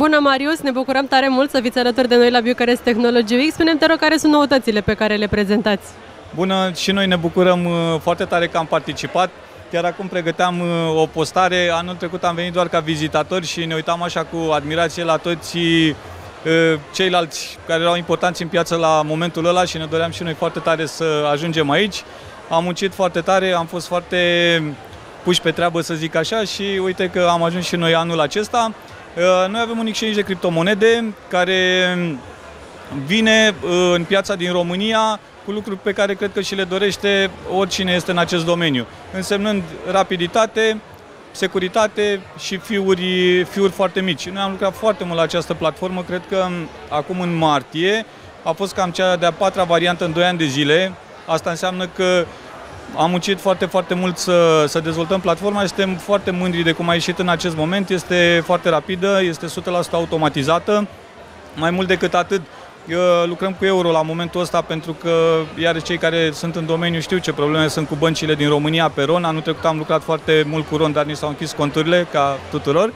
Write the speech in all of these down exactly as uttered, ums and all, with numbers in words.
Bună, Marius! Ne bucurăm tare mult să fiți alături de noi la Bucharest Technology Week. Spune-mi, te rog, care sunt noutățile pe care le prezentați? Bună! Și noi ne bucurăm foarte tare că am participat. Chiar acum pregăteam o postare. Anul trecut am venit doar ca vizitatori și ne uitam așa cu admirație la toți ceilalți care erau importanți în piață la momentul ăla și ne doream și noi foarte tare să ajungem aici. Am muncit foarte tare, am fost foarte puși pe treabă, să zic așa, și uite că am ajuns și noi anul acesta. Noi avem un exchange de criptomonede care vine în piața din România cu lucruri pe care cred că și le dorește oricine este în acest domeniu, însemnând rapiditate, securitate și fiuri, fiuri foarte mici. Noi am lucrat foarte mult la această platformă, cred că acum în martie a fost cam cea de-a patra variantă în doi ani de zile. Asta înseamnă că am muncit foarte, foarte mult să, să dezvoltăm platforma și suntem foarte mândri de cum a ieșit în acest moment. Este foarte rapidă, este o sută la sută automatizată. Mai mult decât atât, lucrăm cu euro la momentul ăsta pentru că, iarăși, cei care sunt în domeniu știu ce probleme sunt cu băncile din România pe RON. Anul trecut am lucrat foarte mult cu RON, dar ni s-au închis conturile, ca tuturor.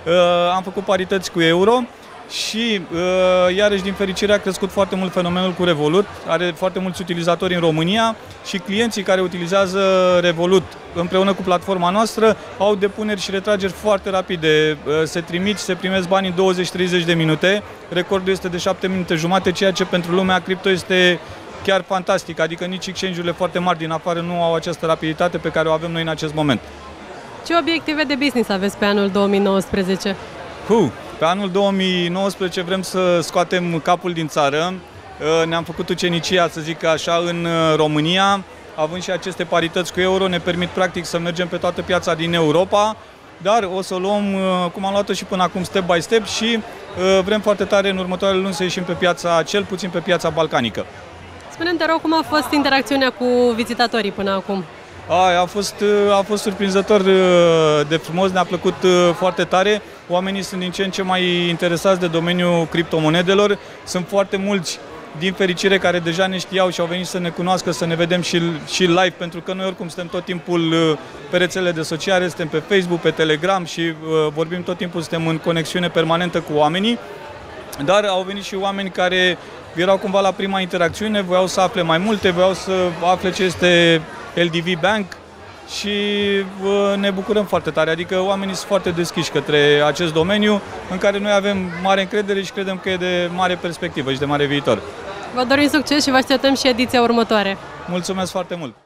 Am făcut parități cu euro și, iarăși, din fericire, a crescut foarte mult fenomenul cu Revolut. Are foarte mulți utilizatori în România și clienții care utilizează Revolut împreună cu platforma noastră au depuneri și retrageri foarte rapide. Se trimit și se primesc bani în douăzeci treizeci de minute. Recordul este de șapte minute jumate, ceea ce pentru lumea cripto este chiar fantastic. Adică nici exchange-urile foarte mari din afară nu au această rapiditate pe care o avem noi în acest moment. Ce obiective de business aveți pe anul două mii nouăsprezece? Huh. Pe anul două mii nouăsprezece vrem să scoatem capul din țară. Ne-am făcut ucenicia, să zic așa, în România. Având și aceste parități cu euro, ne permit practic să mergem pe toată piața din Europa, dar o să o luăm, cum am luat-o și până acum, step by step, și vrem foarte tare în următoarele luni să ieșim pe piața, cel puțin pe piața balcanică. Spune-mi, te rog, cum a fost interacțiunea cu vizitatorii până acum? A, a, fost, a fost surprinzător de frumos, ne-a plăcut foarte tare. Oamenii sunt din ce în ce mai interesați de domeniul criptomonedelor. Sunt foarte mulți, din fericire, care deja ne știau și au venit să ne cunoască, să ne vedem și, și live, pentru că noi oricum suntem tot timpul pe rețelele de sociale, suntem pe Facebook, pe Telegram și vorbim tot timpul, suntem în conexiune permanentă cu oamenii. Dar au venit și oameni care erau cumva la prima interacțiune, voiau să afle mai multe, voiau să afle ce este L D V Bank și ne bucurăm foarte tare, adică oamenii sunt foarte deschiși către acest domeniu în care noi avem mare încredere și credem că e de mare perspectivă și de mare viitor. Vă dorim succes și vă așteptăm și ediția următoare. Mulțumesc foarte mult!